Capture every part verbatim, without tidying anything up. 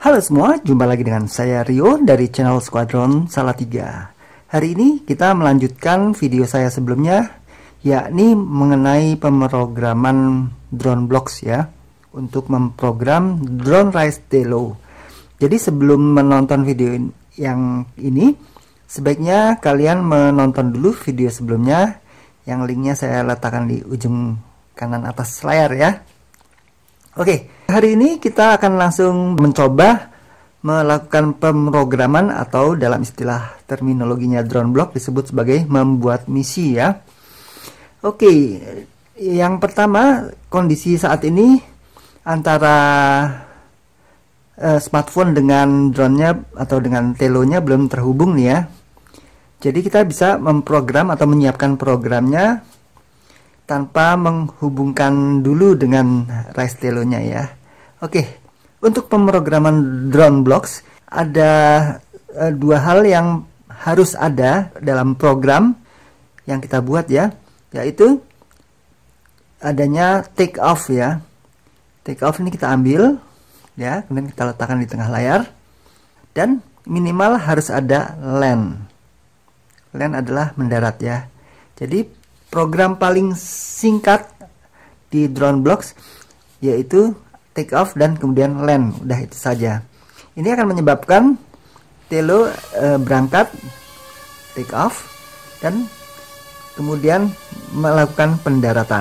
Halo semua, jumpa lagi dengan saya Rio dari channel Squadron Salatiga. Hari ini kita melanjutkan video saya sebelumnya, yakni mengenai pemrograman drone blocks ya, untuk memprogram drone Rise Telo. Jadi sebelum menonton video yang ini, sebaiknya kalian menonton dulu video sebelumnya, yang linknya saya letakkan di ujung kanan atas layar ya. Oke, hari ini kita akan langsung mencoba melakukan pemrograman atau dalam istilah terminologinya drone block disebut sebagai membuat misi ya. Oke, yang pertama kondisi saat ini antara uh, smartphone dengan drone-nya atau dengan telonya belum terhubung nih ya. Jadi kita bisa memprogram atau menyiapkan programnya tanpa menghubungkan dulu dengan Rise Telo-nya ya. Oke, untuk pemrograman drone blocks ada uh, dua hal yang harus ada dalam program yang kita buat ya, yaitu adanya take off ya. Take off ini kita ambil ya, kemudian kita letakkan di tengah layar, dan minimal harus ada land. Land adalah mendarat ya. Jadi program paling singkat di drone blocks yaitu take off dan kemudian land, udah itu saja. Ini akan menyebabkan Telo e, berangkat, take off, dan kemudian melakukan pendaratan.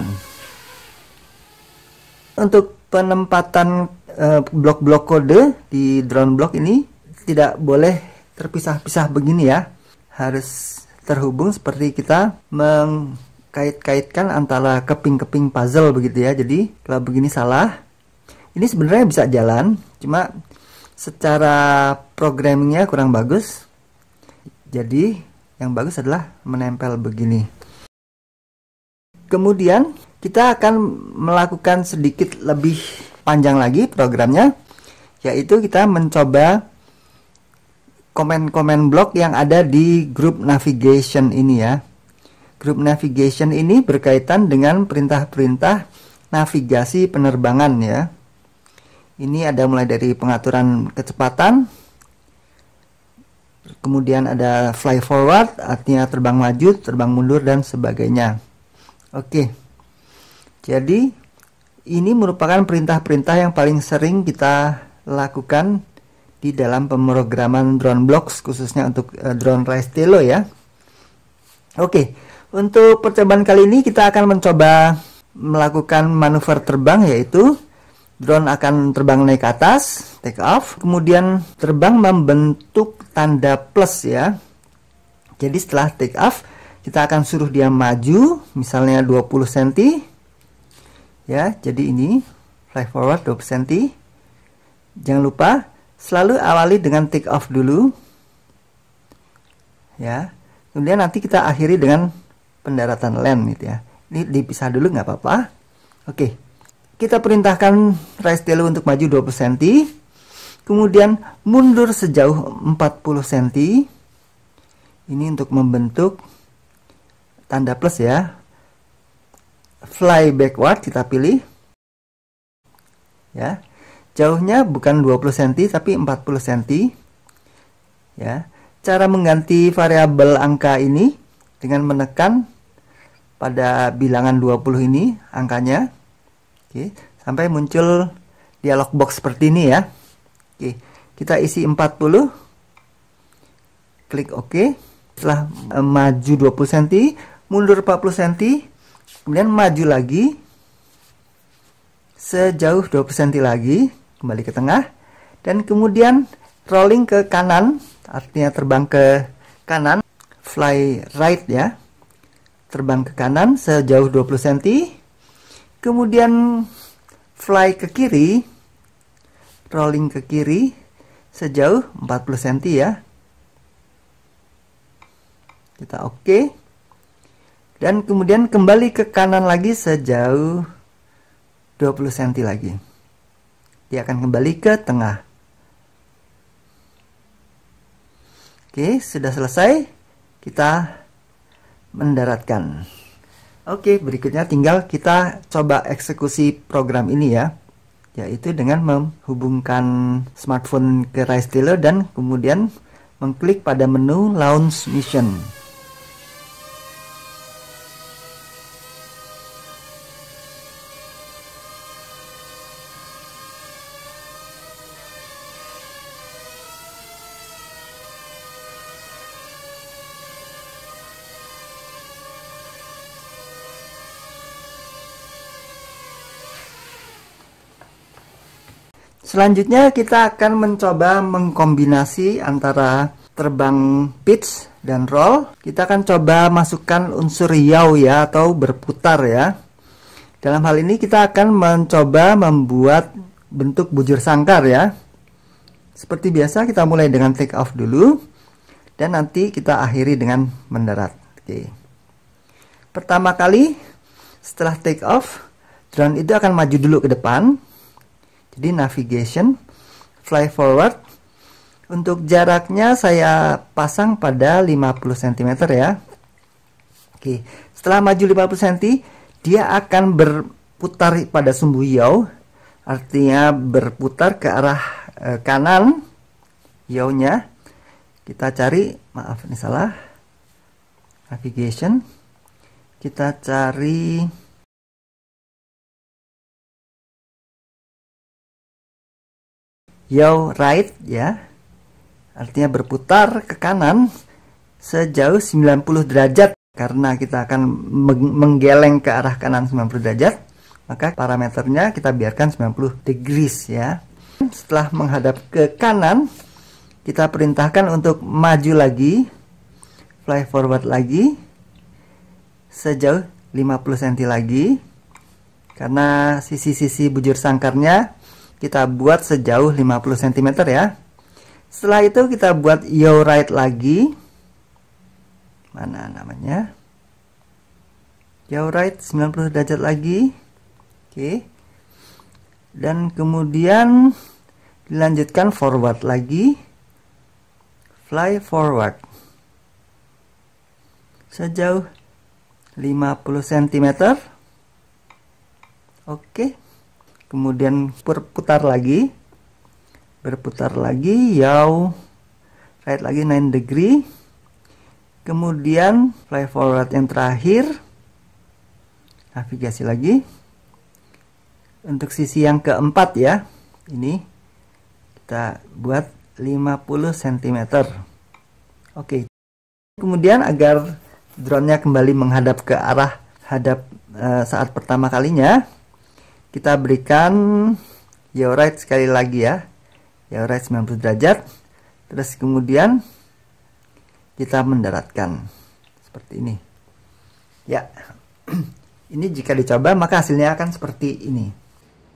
Untuk penempatan blok-blok e, kode di drone block ini tidak boleh terpisah-pisah begini ya, harus terhubung seperti kita meng kait-kaitkan antara keping-keping puzzle begitu ya. Jadi kalau begini salah. Ini sebenarnya bisa jalan, cuma secara programmingnya kurang bagus. Jadi yang bagus adalah menempel begini. Kemudian kita akan melakukan sedikit lebih panjang lagi programnya, yaitu kita mencoba komen-komen blok yang ada di group navigation ini ya. Group navigation ini berkaitan dengan perintah-perintah navigasi penerbangan ya. Ini ada mulai dari pengaturan kecepatan, kemudian ada fly forward, artinya terbang maju, terbang mundur, dan sebagainya. Oke, jadi ini merupakan perintah-perintah yang paling sering kita lakukan di dalam pemrograman drone blocks, khususnya untuk uh, drone Rise Telo ya. Oke, untuk percobaan kali ini kita akan mencoba melakukan manuver terbang, yaitu drone akan terbang naik ke atas, take off, kemudian terbang membentuk tanda plus ya. Jadi setelah take off, kita akan suruh dia maju, misalnya dua puluh sentimeter ya. Jadi ini fly forward dua puluh sentimeter. Jangan lupa selalu awali dengan take off dulu ya. Kemudian nanti kita akhiri dengan pendaratan land gitu ya. Ini dipisah dulu nggak apa-apa. Oke, kita perintahkan Rise Telo untuk maju dua puluh sentimeter, kemudian mundur sejauh empat puluh sentimeter. Ini untuk membentuk tanda plus ya. Fly backward kita pilih ya. Jauhnya bukan dua puluh sentimeter tapi empat puluh sentimeter ya. Cara mengganti variabel angka ini dengan menekan pada bilangan dua puluh ini angkanya. Oke, sampai muncul dialog box seperti ini ya. Oke, kita isi empat puluh, klik OK. Setelah e, maju dua puluh sentimeter, mundur empat puluh sentimeter, kemudian maju lagi sejauh dua puluh sentimeter lagi, kembali ke tengah, dan kemudian rolling ke kanan, artinya terbang ke kanan, fly right ya, terbang ke kanan sejauh dua puluh sentimeter, kemudian fly ke kiri, rolling ke kiri sejauh empat puluh sentimeter ya. Kita OK, dan kemudian kembali ke kanan lagi sejauh dua puluh sentimeter lagi. Dia akan kembali ke tengah. Oke, sudah selesai. Kita mendaratkan. Oke, berikutnya tinggal kita coba eksekusi program ini ya. yaitu dengan menghubungkan smartphone ke RiseDealer dan kemudian mengklik pada menu Launch Mission. Selanjutnya kita akan mencoba mengkombinasi antara terbang pitch dan roll. Kita akan coba masukkan unsur yaw ya, atau berputar ya. Dalam hal ini kita akan mencoba membuat bentuk bujur sangkar ya. Seperti biasa kita mulai dengan take off dulu dan nanti kita akhiri dengan mendarat. Oke. Pertama kali setelah take off, drone itu akan maju dulu ke depan. Jadi navigation, fly forward. Untuk jaraknya saya pasang pada lima puluh sentimeter ya. Oke, setelah maju lima puluh sentimeter, dia akan berputar pada sumbu yaw. Artinya berputar ke arah e, kanan yawnya. Kita cari, maaf ini salah. Navigation. Kita cari yaw right ya, artinya berputar ke kanan sejauh sembilan puluh derajat. Karena kita akan menggeleng ke arah kanan sembilan puluh derajat, maka parameternya kita biarkan sembilan puluh degrees ya. Setelah menghadap ke kanan, kita perintahkan untuk maju lagi, fly forward lagi sejauh lima puluh sentimeter lagi, karena sisi-sisi bujur sangkarnya kita buat sejauh lima puluh sentimeter ya. Setelah itu kita buat yaw right lagi. Mana namanya? Yaw right sembilan puluh derajat lagi. Oke. Dan kemudian dilanjutkan forward lagi. Fly forward. Sejauh lima puluh sentimeter. Oke. Kemudian berputar lagi, berputar lagi, yaw right lagi sembilan degree, kemudian fly forward yang terakhir, navigasi lagi. Untuk sisi yang keempat ya, ini kita buat lima puluh sentimeter. Oke, kemudian agar drone-nya kembali menghadap ke arah hadap e, saat pertama kalinya, kita berikan yaw right sekali lagi ya, yaw right sembilan puluh derajat. Terus kemudian kita mendaratkan seperti ini ya. Ini jika dicoba maka hasilnya akan seperti ini.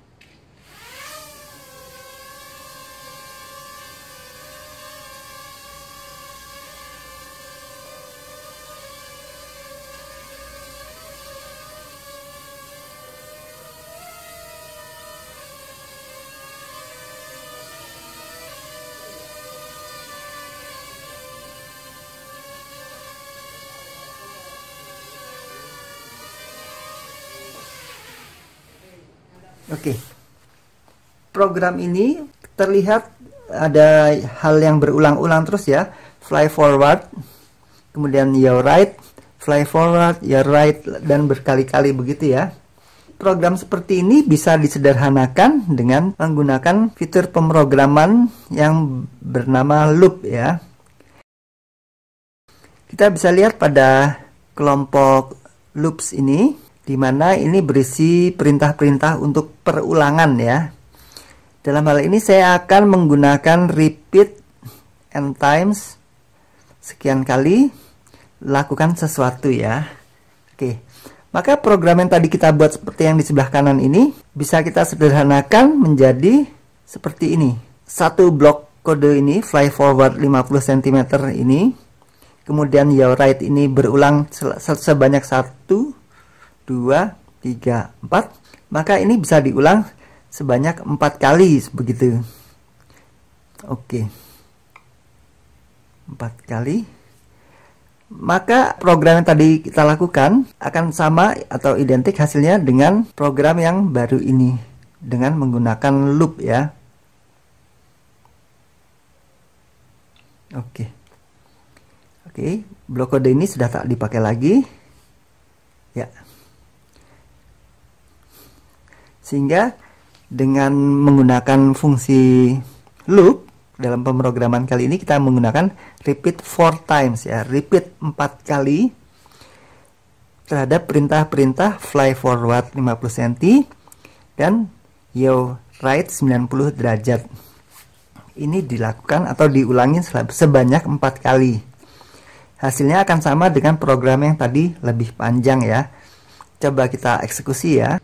Oke, program ini terlihat ada hal yang berulang-ulang terus ya. Fly forward, kemudian yaw right, fly forward, yaw right, dan berkali-kali begitu ya. Program seperti ini bisa disederhanakan dengan menggunakan fitur pemrograman yang bernama loop ya. Kita bisa lihat pada kelompok loops ini, di mana ini berisi perintah-perintah untuk perulangan ya. Dalam hal ini saya akan menggunakan repeat n times, sekian kali lakukan sesuatu ya. Oke, maka program yang tadi kita buat seperti yang di sebelah kanan ini bisa kita sederhanakan menjadi seperti ini. Satu blok kode ini, fly forward lima puluh sentimeter ini, kemudian yaw right ini berulang sebanyak satu, dua, tiga, empat, maka ini bisa diulang sebanyak empat kali begitu. Oke, empat kali. Maka program yang tadi kita lakukan akan sama atau identik hasilnya dengan program yang baru ini. dengan menggunakan loop ya. Oke. Oke, blok kode ini sudah tak dipakai lagi. Ya. Sehingga dengan menggunakan fungsi loop dalam pemrograman kali ini kita menggunakan repeat four times ya, repeat empat kali terhadap perintah-perintah fly forward lima puluh sentimeter dan yaw right sembilan puluh derajat. Ini dilakukan atau diulangi sebanyak empat kali. Hasilnya akan sama dengan program yang tadi, lebih panjang ya. Coba kita eksekusi ya.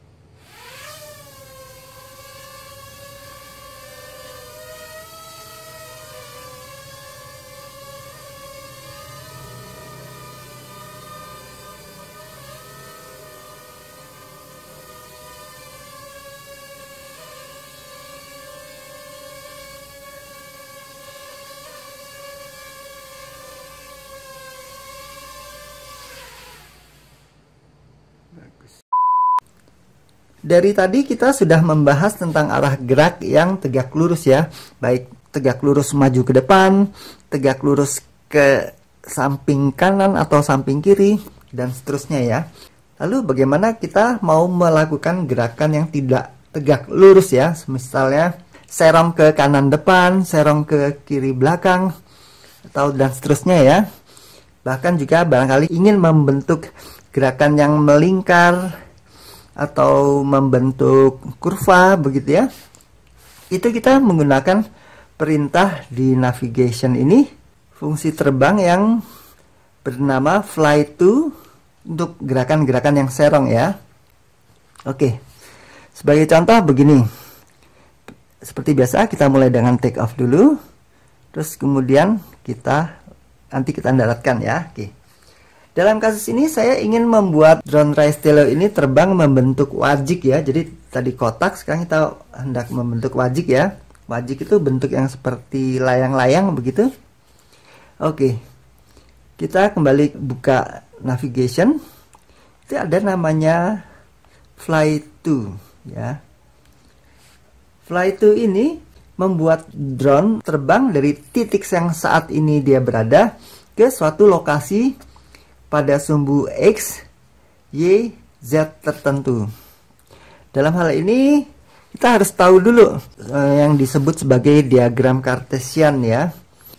Dari tadi kita sudah membahas tentang arah gerak yang tegak lurus ya, baik tegak lurus maju ke depan, tegak lurus ke samping kanan atau samping kiri, dan seterusnya ya. Lalu bagaimana kita mau melakukan gerakan yang tidak tegak lurus ya, misalnya serong ke kanan depan, serong ke kiri belakang, atau dan seterusnya ya. Bahkan juga barangkali ingin membentuk gerakan yang melingkar atau membentuk kurva begitu ya, itu kita menggunakan perintah di navigation ini, fungsi terbang yang bernama fly to untuk gerakan-gerakan yang serong ya. Oke, sebagai contoh begini, seperti biasa kita mulai dengan take off dulu, terus kemudian kita nanti kita daratkan ya. Oke. Dalam kasus ini saya ingin membuat drone Rise Teleo ini terbang membentuk wajik ya. Jadi tadi kotak, sekarang kita hendak membentuk wajik ya. Wajik itu bentuk yang seperti layang-layang begitu. Oke. Kita kembali buka navigation. Itu ada namanya fly to ya. Fly to ini membuat drone terbang dari titik yang saat ini dia berada ke suatu lokasi pada sumbu X, Y, Z tertentu. Dalam hal ini kita harus tahu dulu eh, yang disebut sebagai diagram Cartesian ya.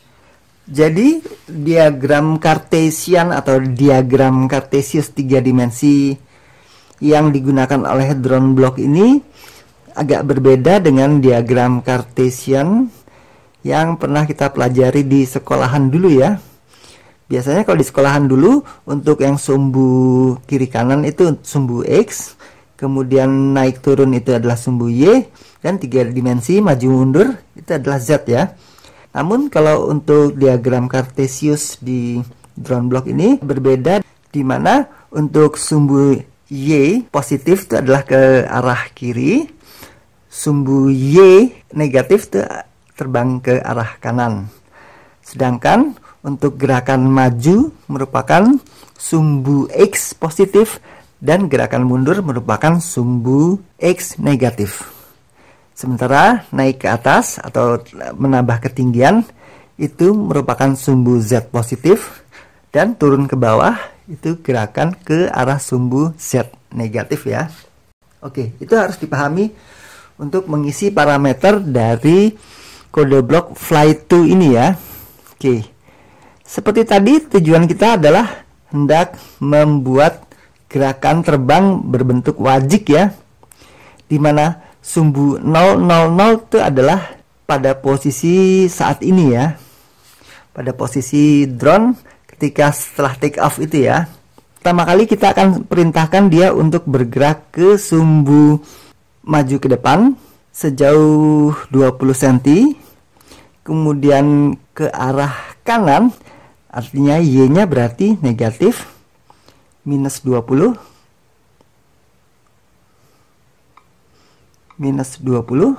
Jadi diagram Cartesian atau diagram Cartesius tiga dimensi yang digunakan oleh drone block ini agak berbeda dengan diagram Cartesian yang pernah kita pelajari di sekolahan dulu ya. Biasanya kalau di sekolahan dulu untuk yang sumbu kiri kanan itu sumbu X, kemudian naik turun itu adalah sumbu Y, dan tiga dimensi maju mundur itu adalah Z ya. Namun kalau untuk diagram Cartesius di drone block ini berbeda, di mana untuk sumbu Y positif itu adalah ke arah kiri, sumbu Y negatif itu terbang ke arah kanan. Sedangkan untuk gerakan maju merupakan sumbu X positif dan gerakan mundur merupakan sumbu X negatif. Sementara naik ke atas atau menambah ketinggian itu merupakan sumbu Z positif dan turun ke bawah itu gerakan ke arah sumbu Z negatif ya. Oke, itu harus dipahami untuk mengisi parameter dari kode blok fly to ini ya. Oke. Seperti tadi, tujuan kita adalah hendak membuat gerakan terbang berbentuk wajik ya, dimana sumbu nol nol nol itu adalah pada posisi saat ini ya, pada posisi drone ketika setelah take off itu ya. Pertama kali kita akan perintahkan dia untuk bergerak ke sumbu maju ke depan sejauh dua puluh sentimeter, kemudian ke arah kanan, artinya Y-nya berarti negatif, minus dua puluh, minus dua puluh,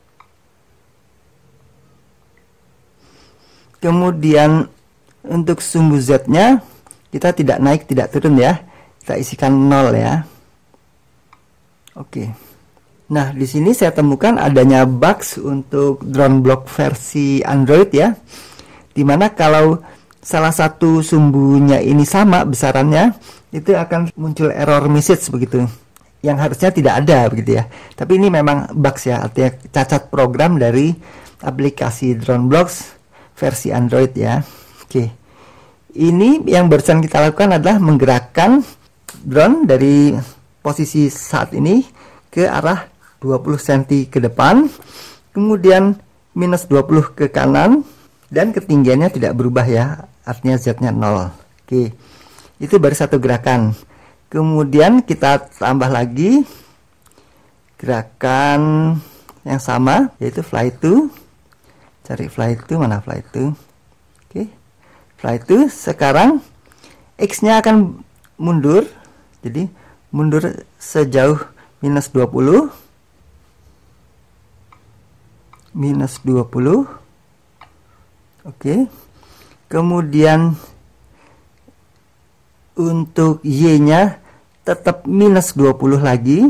kemudian untuk sumbu Z-nya kita tidak naik tidak turun ya, kita isikan nol ya. Oke, Nah, di sini saya temukan adanya bugs untuk drone block versi Android ya. Dimana kalau salah satu sumbunya ini sama besarannya, itu akan muncul error message begitu. Yang harusnya tidak ada begitu ya. Tapi ini memang bugs ya, artinya cacat program dari aplikasi Drone Blocks versi Android ya. Oke. Ini yang barusan kita lakukan adalah menggerakkan drone dari posisi saat ini ke arah dua puluh sentimeter ke depan, kemudian minus dua puluh ke kanan, dan ketinggiannya tidak berubah ya, artinya Z-nya nol. Oke, itu baru satu gerakan. Kemudian kita tambah lagi gerakan yang sama, yaitu fly to. Cari fly to, mana fly to? Oke, fly to. Sekarang X-nya akan mundur, jadi mundur sejauh minus dua puluh. Minus dua puluh. Oke. Kemudian untuk Y-nya tetap minus dua puluh lagi.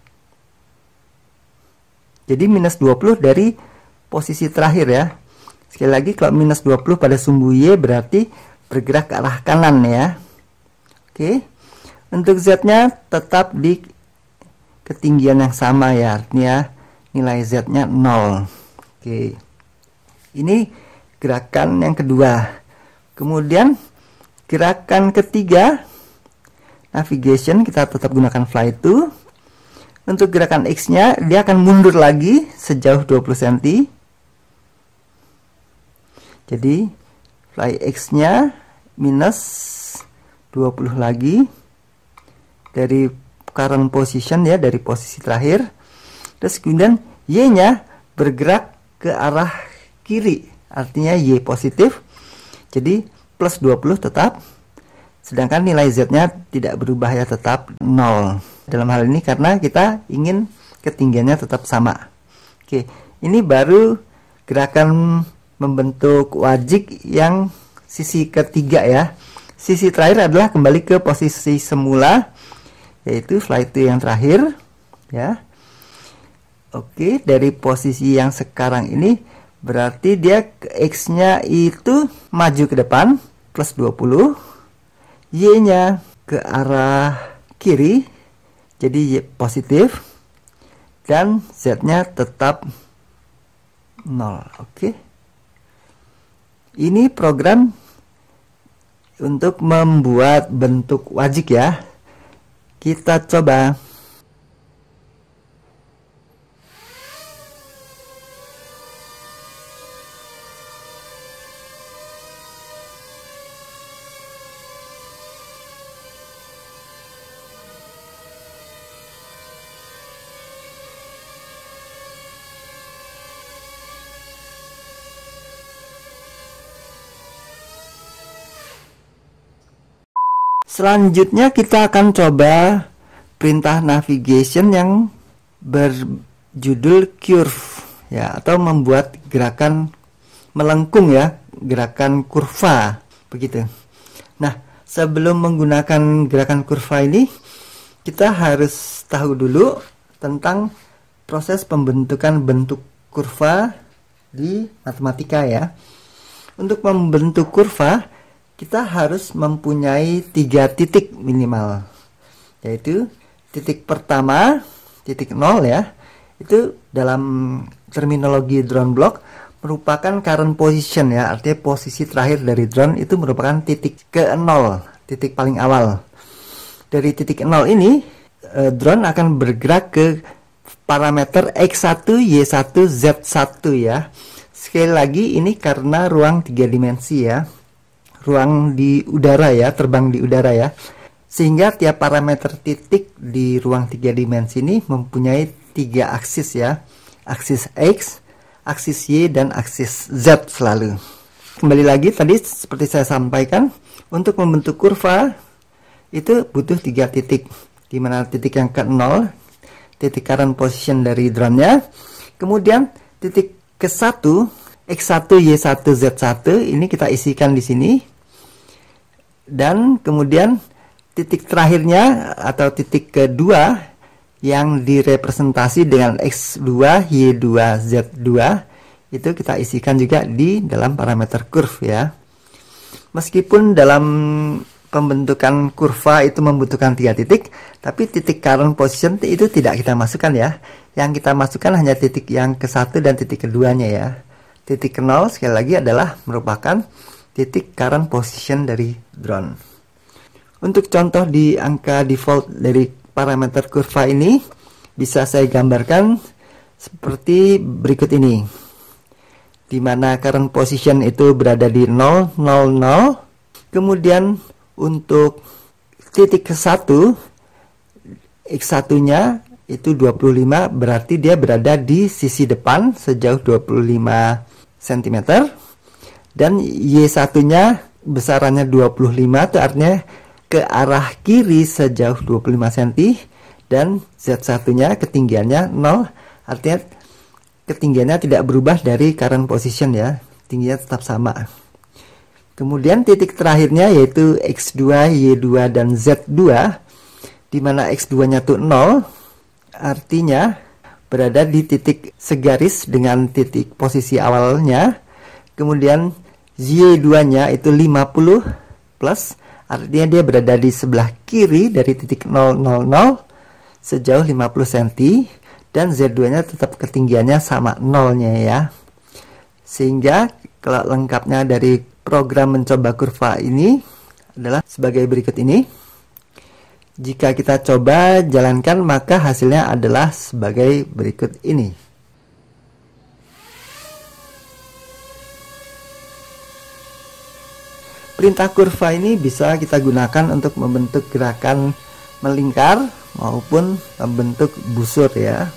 Jadi minus dua puluh dari posisi terakhir ya. Sekali lagi, kalau minus dua puluh pada sumbu Y berarti bergerak ke arah kanan ya. Oke. Untuk Z-nya tetap di ketinggian yang sama ya, artinya nilai Z-nya nol. Oke, ini gerakan yang kedua. Kemudian gerakan ketiga, navigation, kita tetap gunakan fly to. Untuk gerakan X-nya, dia akan mundur lagi sejauh dua puluh sentimeter. Jadi fly X-nya minus dua puluh lagi dari current position ya, dari posisi terakhir. Terus kemudian Y-nya bergerak ke arah kiri, artinya Y positif, jadi plus dua puluh tetap, sedangkan nilai Z-nya tidak berubah ya, tetap nol. Dalam hal ini karena kita ingin ketinggiannya tetap sama. Oke, ini baru gerakan membentuk wajik yang sisi ketiga ya. Sisi terakhir adalah kembali ke posisi semula, yaitu fly to yang terakhir ya. Oke, dari posisi yang sekarang ini berarti dia X-nya itu maju ke depan plus dua puluh, Y-nya ke arah kiri jadi Y positif, dan Z-nya tetap nol. Oke. Ini program untuk membuat bentuk wajik ya. Kita coba. Selanjutnya kita akan coba perintah navigation yang berjudul curve ya, atau membuat gerakan melengkung ya, gerakan kurva begitu. Nah, sebelum menggunakan gerakan kurva ini, kita harus tahu dulu tentang proses pembentukan bentuk kurva di matematika ya. Untuk membentuk kurva, kita harus mempunyai tiga titik minimal, yaitu titik pertama, titik nol ya, itu dalam terminologi drone block merupakan current position ya, artinya posisi terakhir dari drone itu merupakan titik ke nol, titik paling awal. Dari titik nol ini, eh, drone akan bergerak ke parameter X satu, Y satu, Z satu ya. Sekali lagi ini karena ruang tiga dimensi ya, ruang di udara ya, terbang di udara ya, sehingga tiap parameter titik di ruang tiga dimensi ini mempunyai tiga aksis ya, aksis X, aksis Y, dan aksis Z selalu. Kembali lagi tadi seperti saya sampaikan, untuk membentuk kurva itu butuh tiga titik, di mana titik yang ke nol, titik current position dari drone-nya, kemudian titik ke satu, X satu, Y satu, Z satu, ini kita isikan di sini. Dan kemudian titik terakhirnya atau titik kedua yang direpresentasi dengan X dua, Y dua, Z dua itu kita isikan juga di dalam parameter curve ya. Meskipun dalam pembentukan kurva itu membutuhkan tiga titik, tapi titik current position itu tidak kita masukkan ya. Yang kita masukkan hanya titik yang ke satu dan titik keduanya ya. Titik ke nol sekali lagi adalah merupakan titik current position dari drone. Untuk contoh di angka default dari parameter kurva ini bisa saya gambarkan seperti berikut ini, di mana current position itu berada di nol, nol, nol. Kemudian untuk titik ke satu, X satu nya itu dua puluh lima, berarti dia berada di sisi depan sejauh dua puluh lima sentimeter. Dan Y satu nya besarannya dua puluh lima, itu artinya ke arah kiri sejauh dua puluh lima sentimeter. Dan Z satu nya ketinggiannya nol, artinya ketinggiannya tidak berubah dari current position ya, tingginya tetap sama. Kemudian titik terakhirnya yaitu X dua, Y dua, dan Z dua, di mana X dua nya itu nol, artinya berada di titik segaris dengan titik posisi awalnya. Kemudian Y dua nya itu lima puluh plus, artinya dia berada di sebelah kiri dari titik nol, nol, nol sejauh lima puluh sentimeter. Dan Z dua nya tetap ketinggiannya sama nolnya ya. Sehingga kalau lengkapnya dari program mencoba kurva ini adalah sebagai berikut ini. Jika kita coba jalankan, maka hasilnya adalah sebagai berikut ini. Perintah kurva ini bisa kita gunakan untuk membentuk gerakan melingkar maupun membentuk busur ya.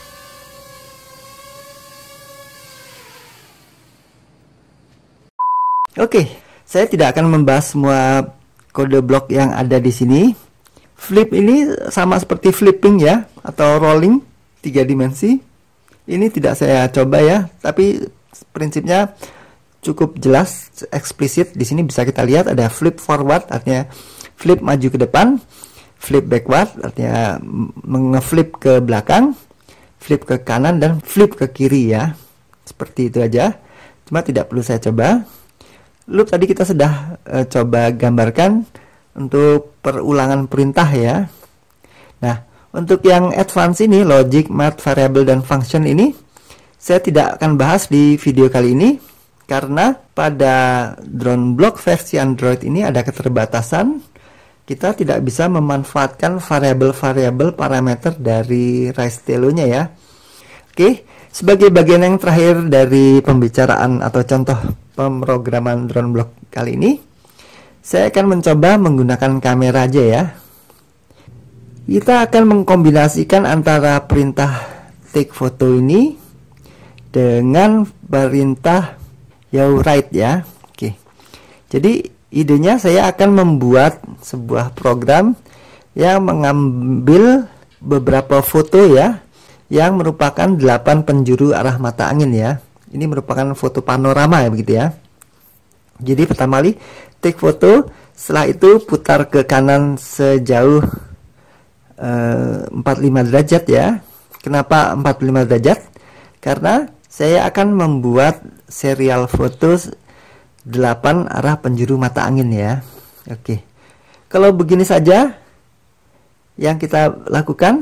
Oke, saya tidak akan membahas semua kode blok yang ada di sini. Flip ini sama seperti flipping ya, atau rolling tiga dimensi. Ini tidak saya coba ya, tapi prinsipnya cukup jelas, eksplisit. Di sini bisa kita lihat ada flip forward, artinya flip maju ke depan, flip backward, artinya mengeflip ke belakang, flip ke kanan, dan flip ke kiri ya. Seperti itu aja, cuma tidak perlu saya coba. Loop tadi kita sudah e, coba gambarkan untuk perulangan perintah ya. Nah, untuk yang advance ini, logic, math, variable, dan function ini, saya tidak akan bahas di video kali ini, karena pada drone block versi Android ini ada keterbatasan. Kita tidak bisa memanfaatkan variabel-variabel parameter dari Raistello-nya ya. Oke, sebagai bagian yang terakhir dari pembicaraan atau contoh pemrograman drone block kali ini, saya akan mencoba menggunakan kamera aja ya. Kita akan mengkombinasikan antara perintah take photo ini dengan perintah yaw right ya. Oke. Jadi idenya saya akan membuat sebuah program yang mengambil beberapa foto ya, yang merupakan delapan penjuru arah mata angin ya. Ini merupakan foto panorama ya begitu ya. Jadi pertama kali take foto, setelah itu putar ke kanan sejauh uh, empat puluh lima derajat ya. Kenapa empat puluh lima derajat? Karena saya akan membuat serial foto delapan arah penjuru mata angin ya. Oke. Kalau begini saja yang kita lakukan,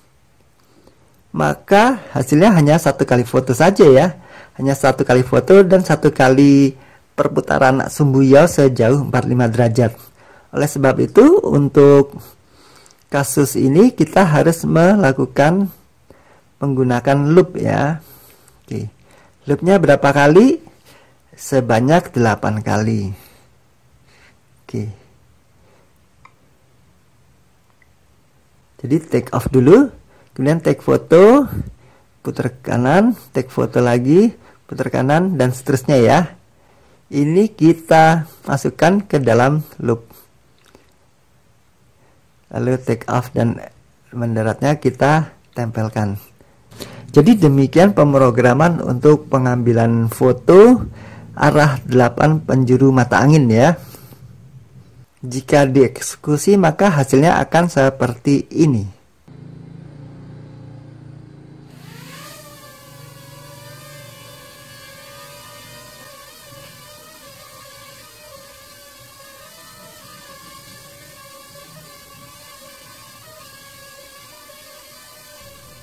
maka hasilnya hanya satu kali foto saja ya. Hanya satu kali foto dan satu kali perputaran sumbu yaw sejauh empat puluh lima derajat. Oleh sebab itu, untuk kasus ini kita harus melakukan menggunakan loop ya. Oke. Loopnya berapa kali? Sebanyak delapan kali. Oke. Jadi take off dulu, kemudian take foto, putar ke kanan, take foto lagi, putar kanan, dan seterusnya ya. Ini kita masukkan ke dalam loop. Lalu take off dan mendaratnya kita tempelkan. Jadi demikian pemrograman untuk pengambilan foto arah delapan penjuru mata angin ya. Jika dieksekusi maka hasilnya akan seperti ini.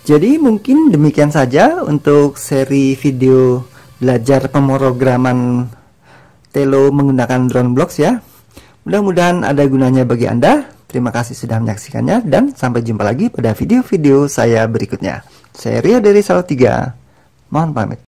Jadi mungkin demikian saja untuk seri video belajar pemrograman Telo menggunakan DroneBlocks ya. Mudah-mudahan ada gunanya bagi Anda. Terima kasih sudah menyaksikannya dan sampai jumpa lagi pada video-video saya berikutnya. Saya Rio dari Salatiga. Mohon pamit.